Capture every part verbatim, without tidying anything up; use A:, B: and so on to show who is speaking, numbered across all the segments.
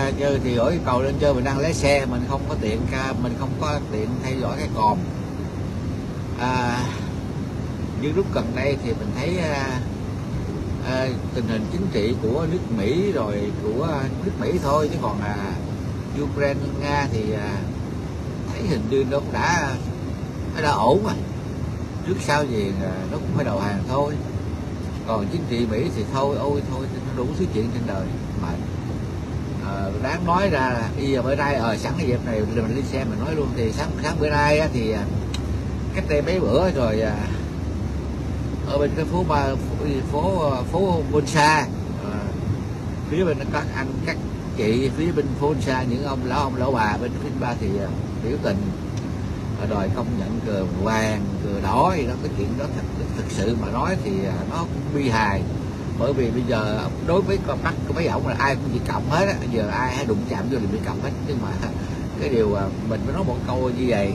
A: uh, chơi thì ở cầu lên chơi mình đang lái xe, mình không có tiện mình không có tiện theo dõi cái còm. À, như lúc gần đây thì mình thấy uh, uh, tình hình chính trị của nước Mỹ rồi của nước Mỹ thôi, chứ còn là uh, Ukraine Nga thì uh, thấy hình như nó cũng đã nó đã ổn rồi, trước sau gì uh, nó cũng phải đầu hàng thôi. Còn chính trị Mỹ thì thôi ôi thôi nó đủ thứ chuyện trên đời mà. À, đáng nói ra là bây giờ bữa nay ở ờ, sẵn cái dịp này mình đi xe mình nói luôn thì sáng sáng bữa nay á, thì cách đây mấy bữa rồi à, ở bên cái phố ba phố phố, phố Bonsa, à, phía bên các anh các chị phía bên phố Bonsa, những ông lão ông lão bà bên phía ba thì à, biểu tình à, đòi công nhận cờ vàng cờ đỏ gì đó. Cái chuyện đó thật thực sự mà nói thì à, nó cũng bi hài, bởi vì bây giờ đối với con mắt của mấy ổng là ai cũng bị cộng hết á, giờ ai hay đụng chạm vô thì bị cộng hết. Nhưng mà cái điều mình phải nói một câu như vậy,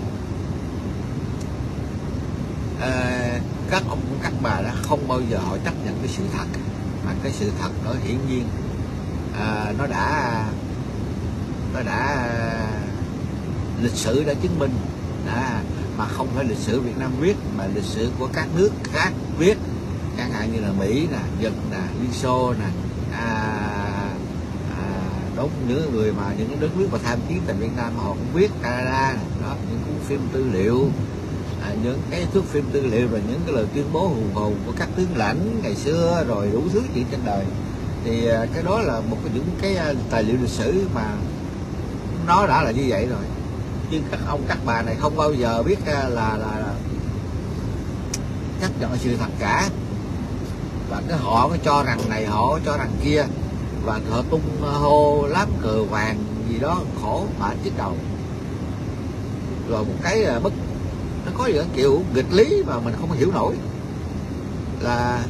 A: à, các ông các bà đã không bao giờ họ chấp nhận cái sự thật, mà cái sự thật nó hiển nhiên à, nó đã nó đã lịch sử đã chứng minh đã, mà không phải lịch sử Việt Nam viết mà lịch sử của các nước khác viết, chẳng hạn như là Mỹ nè, Nhật nè, Liên Xô nè, à, à, đúng những người mà những đất nước mà tham chiến tại Việt Nam họ cũng viết, Canada nè, đó những cuốn phim tư liệu, à, những cái thước phim tư liệu và những cái lời tuyên bố hùng hồn của các tướng lãnh ngày xưa, rồi đủ thứ chuyện trên đời. Thì à, cái đó là một cái những cái à, tài liệu lịch sử mà nó đã là như vậy rồi. Nhưng các ông các bà này không bao giờ biết à, là, là, là chấp nhận sự thật cả, và cái họ có cho rằng này họ có cho rằng kia, và họ tung hô lám cờ vàng gì đó khổ mà chiếc đầu. Rồi một cái bất nó có những kiểu nghịch lý mà mình không hiểu nổi, là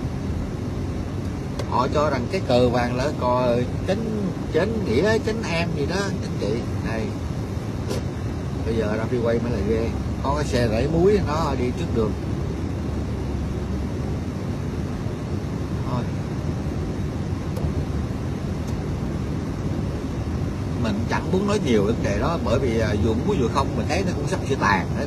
A: họ cho rằng cái cờ vàng là cờ chánh chánh nghĩa chánh em gì đó chính trị này. Bây giờ ra phi quay mới là ghê, có cái xe rẫy muối nó đi trước đường. Thôi mình chẳng muốn nói nhiều vấn đề đó, bởi vì dù muốn dù không mình thấy nó cũng sắp sửa tàn đấy.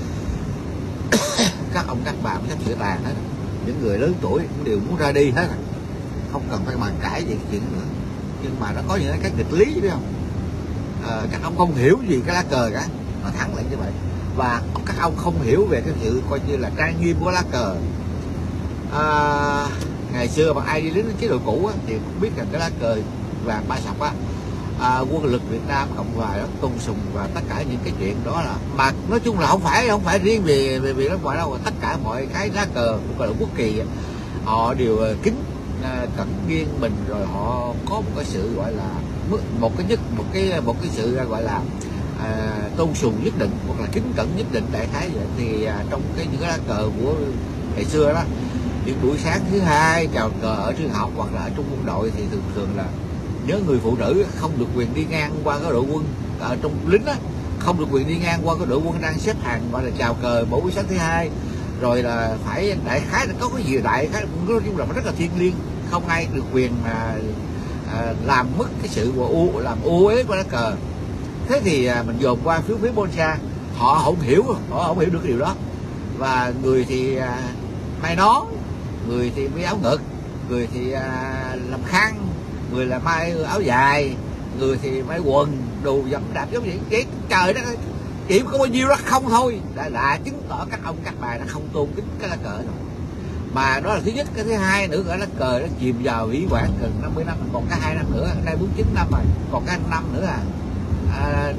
A: Các ông các bà cũng sắp sửa tàn hết, những người lớn tuổi cũng đều muốn ra đi hết, không cần phải bàn cãi gì chuyện nữa. Nhưng mà nó có những cái nghịch lý biết không, à, các ông không hiểu gì cái lá cờ cả, nó thẳng lại như vậy. Và các ông không hiểu về cái sự coi như là trang nghiêm của lá cờ. À, ngày xưa mà ai đi lính chế độ cũ á, thì cũng biết rằng cái lá cờ vàng ba sọc á, à, quân lực Việt Nam Cộng Hòa đó tôn sùng, và tất cả những cái chuyện đó là mà nói chung là không phải không phải riêng về về việc nước ngoài đâu, tất cả mọi cái lá cờ gọi là quốc kỳ họ đều kính cẩn nghiêng mình, rồi họ có một cái sự gọi là một cái nhất một cái một cái sự gọi là à, tôn sùng nhất định hoặc là kính cẩn nhất định, đại khái vậy. Thì à, trong cái những cái lá cờ của ngày xưa đó, những buổi sáng thứ hai chào cờ ở trường học hoặc là ở trong quân đội thì thường thường là nhớ người phụ nữ không được quyền đi ngang qua cái đội quân ở trong lính á, không được quyền đi ngang qua cái đội quân đang xếp hàng gọi là chào cờ mỗi buổi sáng thứ hai. Rồi là phải đại khái là có cái gì đại khái nói chung là rất là thiêng liêng, không ai được quyền mà à, làm mất cái sự u làm ô uế của lá cờ. Thế thì à, mình dồn qua phía phía Bonsa, họ không hiểu họ không hiểu được cái điều đó, và người thì à, may nón, người thì may áo ngực, người thì à, làm khăn, người là may áo dài, người thì may quần đồ dẫm đạp giống vậy. Cái trời đó chỉ có bao nhiêu đó không thôi đã, đã chứng tỏ các ông các bà đã không tôn kính cái lá cờ rồi. Mà đó là thứ nhất. Cái thứ hai nữa là lá cờ nó chìm vào vĩ quản gần năm mươi năm, còn cái hai năm nữa, nay bốn mươi chín năm rồi, còn cái năm nữa à, à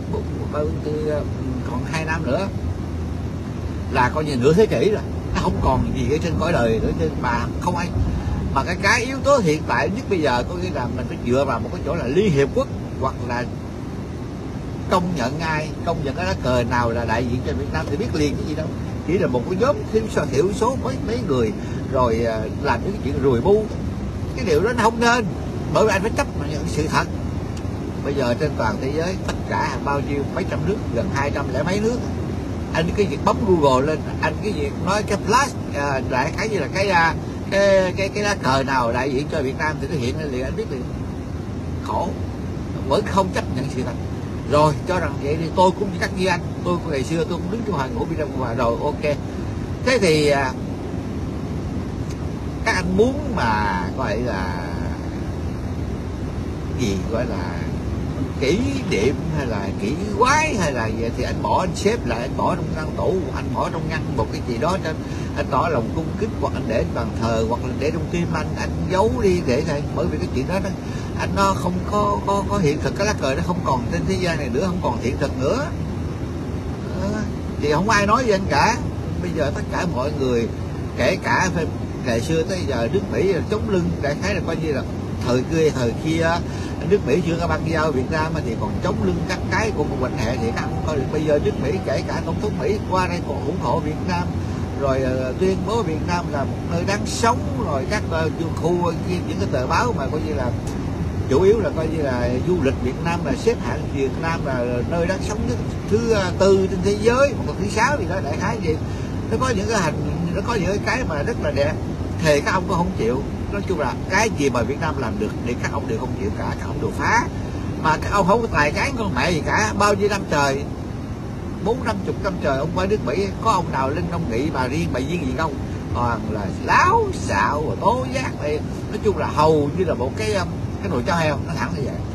A: còn hai năm nữa là coi như nửa thế kỷ rồi, nó không còn gì ở trên cõi đời nữa. Trên mà không ai mà cái cái yếu tố hiện tại nhất bây giờ có nghĩa là mình phải dựa vào một cái chỗ là Liên Hiệp Quốc, hoặc là công nhận ai, công nhận cái lá cờ nào là đại diện cho Việt Nam thì biết liền cái gì đâu. Chỉ là một cái nhóm thiểu số thiểu số mấy mấy người rồi làm những cái chuyện rùi bu, cái điều đó nó không nên, bởi vì anh phải chấp nhận sự thật. Bây giờ trên toàn thế giới tất cả bao nhiêu mấy trăm nước, gần hai trăm lẻ mấy nước, anh cái việc bấm Google lên, anh cái việc nói cái flash à, đại khái như là cái cái cái cái lá cờ nào đại diện cho Việt Nam thì nó hiện lên liền, anh biết liền. Khổ, vẫn không chấp nhận sự thật, rồi cho rằng vậy thì tôi cũng chắc như anh, tôi ngày xưa tôi cũng đứng trong hàng ngũ Việt Nam Cộng Hòa rồi, ok. Thế thì các anh muốn mà gọi là gì, gọi là kỷ niệm hay là kỷ quái hay là gì thì anh bỏ, anh xếp lại, anh bỏ trong ngăn tủ, anh bỏ trong ngăn một cái gì đó cho anh tỏ lòng cung kính, hoặc anh để bàn thờ, hoặc là để trong tim anh anh giấu đi để này, bởi vì cái chuyện đó, đó anh nó không có có có hiện thực, cái lá cờ nó không còn trên thế gian này nữa, không còn hiện thực nữa. À, thì không ai nói với anh cả. Bây giờ tất cả mọi người, kể cả ngày xưa tới giờ nước Mỹ chống lưng, đại khái là coi như là thời kia thời kia nước Mỹ chưa có băng giao Việt Nam thì còn chống lưng các cái của một quạnh hệ thì các anh coi được. Bây giờ nước Mỹ kể cả tổng thống Mỹ qua đây còn ủng hộ Việt Nam, rồi uh, tuyên bố Việt Nam là một nơi đáng sống, rồi các uh, khu những cái tờ báo mà coi như là chủ yếu là coi như là du lịch Việt Nam là xếp hạng Việt Nam là nơi đáng sống nhất thứ tư trên thế giới, một thứ sáu thì đó, đại khái gì nó có những cái hành, nó có những cái mà rất là đẹp, thì các ông có không chịu. Nói chung là cái gì mà Việt Nam làm được thì các ông đều không chịu cả, các ông đều phá, mà các ông không có tài cán con mẹ gì cả. Bao nhiêu năm trời, bốn năm chục năm trời ông qua nước Mỹ, có ông nào lên ông nghị bà riêng bà riêng gì không? Toàn là láo xạo và tố giác này. Nói chung là hầu như là một cái cái nồi cháo heo, nó thẳng như vậy.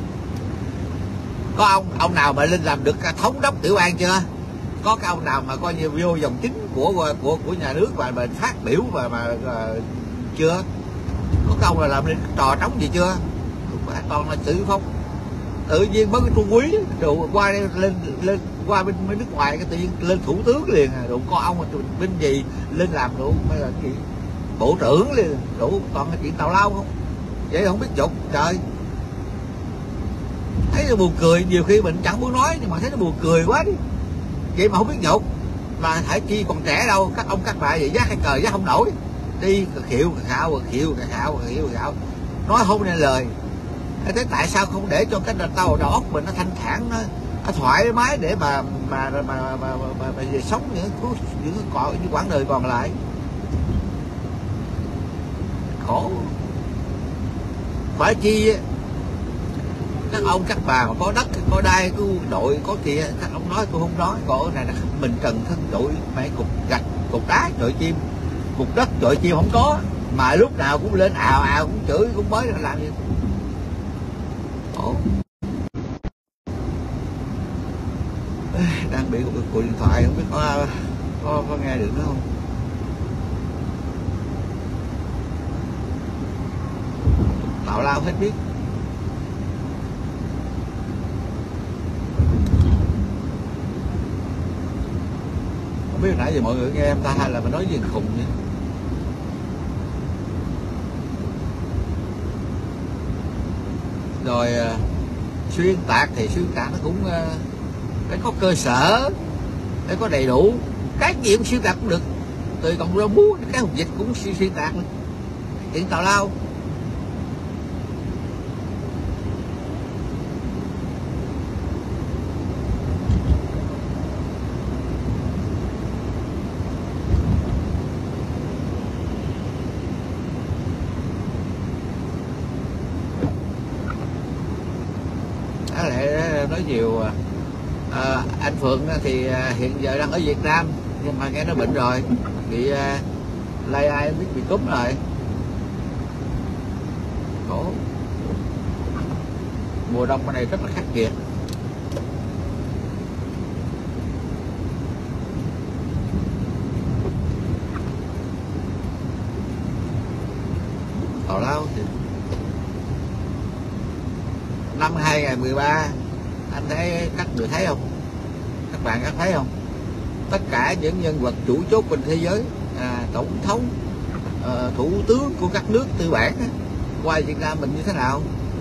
A: Có ông ông nào mà lên làm được thống đốc tiểu bang chưa? Có cái ông nào mà coi như vô dòng chính của của của nhà nước và mà phát biểu và mà uh, chưa? Có cái ông là làm nên trò trống gì chưa? Toàn là tự phong, tự nhiên mới cái Trung Quý rồi qua đây lên lên qua bên, bên nước ngoài cái tự nhiên lên thủ tướng liền, rồi có ông mà bên gì lên làm đủ hay là gì bộ trưởng liền, đủ toàn cái chuyện tào lao không? Vậy không biết dục trời, thấy nó buồn cười. Nhiều khi mình chẳng muốn nói nhưng mà thấy nó buồn cười quá đi, vậy mà không biết nhục. Mà Thải Chi còn trẻ đâu, các ông các bà vậy giác hay cờ giác không nổi, đi khịu khạo khịu khạo khịu khạo nói không nên lời. Thế tại sao không để cho cái đầu đầu óc mình nó thanh thản, nó, nó thoải mái để mà mà mà mà, mà, mà, mà, mà về sống những những còn những quãng đời còn lại. Khổ. Phải chi các ông các bà mà có đất có đai có đội có kia, các ông nói tôi không nói. Còn cái này là mình trần thân đội mẹ cục gạch cục đá chọi chim, cục đất chọi chim không có, mà lúc nào cũng lên ào ào cũng chửi cũng mới làm gì. Ồ. Đang bị một cuộc điện thoại, không biết có, có, có nghe được nữa không? Tào lao hết biết. Không biết nãy giờ mọi người nghe em ta hay là mình nói gì khùng vậy? Rồi xuyên tạc thì xuyên tạc nó cũng phải có cơ sở, phải có đầy đủ. Cái gì cũng xuyên tạc cũng được, từ cộng đồng bú cái hùng dịch cũng xuyên, xuyên tạc luôn. Chuyện tào lao. Nói nhiều. À, anh Phượng thì hiện giờ đang ở Việt Nam nhưng mà nghe nó bệnh rồi, bị uh, lây ai biết bị cúm rồi. Khổ. Mùa đông ở đây rất là khắc nghiệt. Tào lao thì năm hai không một ba anh thấy các người thấy không, các bạn các thấy không, tất cả những nhân vật chủ chốt trên thế giới, à, tổng thống, à, thủ tướng của các nước tư bản á, qua Việt Nam mình như thế nào.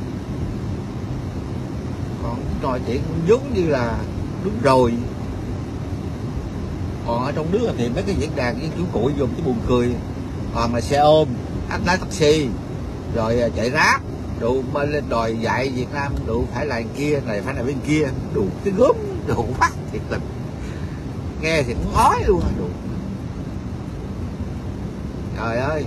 A: Còn trò chuyện giống như là đúng rồi. Còn ở trong nước thì mấy cái diễn đàn với chú cụi dùng cái buồn cười, toàn là xe ôm, anh lái taxi rồi chạy ráp đủ mà lên đòi dạy Việt Nam đủ phải là kia này phải là bên kia, đủ cái gớm đủ phát thiệt tình, nghe thì cũng ói luôn. Đủ. Trời ơi.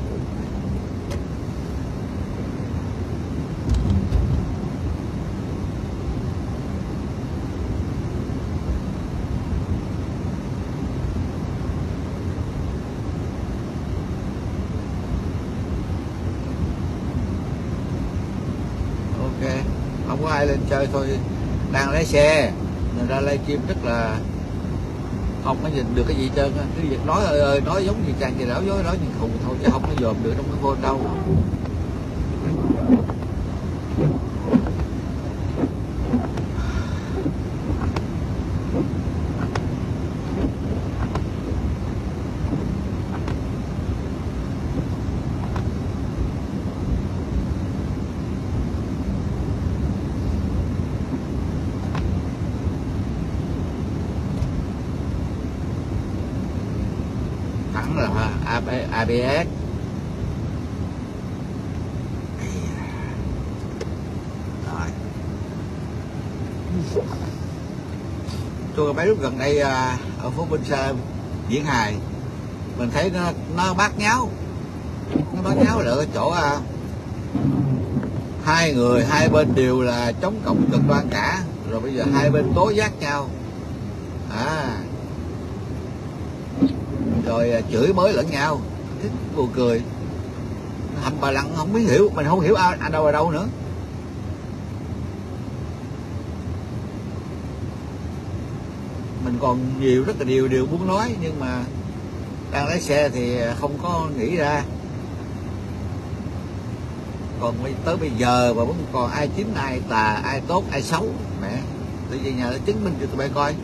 A: không có ai lên chơi thôi, đang lái xe nên ra livestream rất là không có nhìn được cái gì hết trơn á, cái việc nói ơi ơi nói giống như chàng gì đảo dối nói nhưng khùng thôi chứ không có dòm được trong cái phone đâu. Thẳng là a bê ét. Rồi. Tôi mấy lúc gần đây ở phố Bình Sơn diễn hài mình thấy nó nó bát nháo, nó bát nháo là ở chỗ à, hai người hai bên đều là chống cộng cực đoan cả, rồi bây giờ hai bên tố giác nhau à, rồi chửi bới lẫn nhau, thích buồn cười, hầm bà lặng không biết hiểu, mình không hiểu ai đâu ở đâu nữa. Mình còn nhiều rất là nhiều điều muốn nói nhưng mà đang lái xe thì không có nghĩ ra. Còn tới bây giờ mà vẫn còn ai chính ai tà ai tốt ai xấu, mẹ tự về nhà để chứng minh cho tụi bay coi.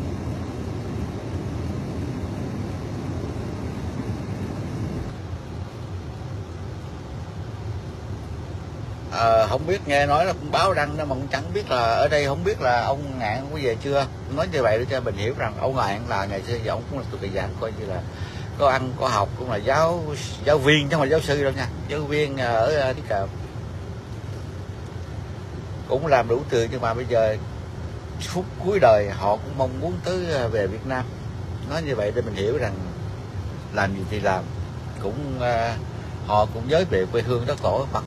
A: Ờ, không biết nghe nói là cũng báo đăng đó mà cũng chẳng biết là ở đây, không biết là ông Ngạn có về chưa. Nói như vậy để cho mình hiểu rằng ông Ngạn là ngày xưa giờ ông cũng là tụi giảng coi như là có ăn có học, cũng là giáo giáo viên chứ không phải giáo sư đâu nha, giáo viên ở Tí Cợm, cũng làm đủ tiền nhưng mà bây giờ phút cuối đời họ cũng mong muốn tới về Việt Nam. Nói như vậy để mình hiểu rằng làm gì thì làm cũng uh, họ cũng giới về quê hương đất tổ.